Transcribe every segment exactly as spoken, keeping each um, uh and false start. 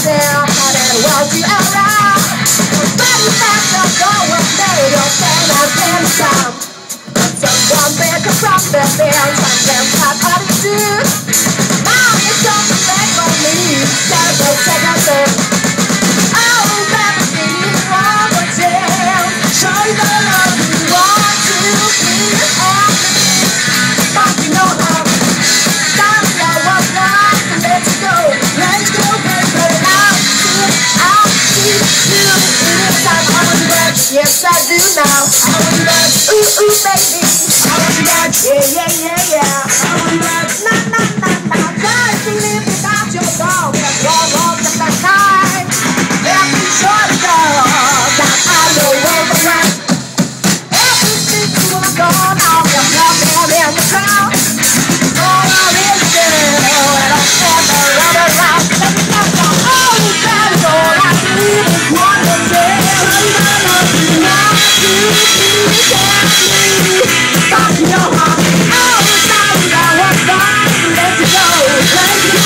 yourself and it was you around. Nobody back up going made your pain has been found. Someone pick up from the field, something cut out of you. Now it's time to make for me, take a second thing. Oh, baby, you want to tell, show you the love you want to be on me. But you know how, time to what's not to let you go. Let's go, baby, I'll see, I'll see you. It is time I want you back, yes I do now. I want you back, ooh, ooh, baby. I want you back, yeah, yeah, yeah, yeah. I want you back, nah, nah, nah, nah. Try to live without your dog. That's wrong, wrong, that's not kind. Let me show you, girl, that I know where the right. Everything you wanna go now, you're not there in the crowd. All I really do, and I'll stand around and around. Let me know that all you got is all I do is want to tell. I love you, want to be carefree. Stop your heart, all the time I was born to let you go. Let you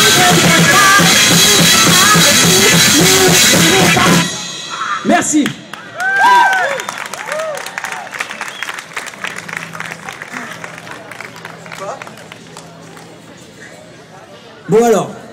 go, Merci. Bon alors.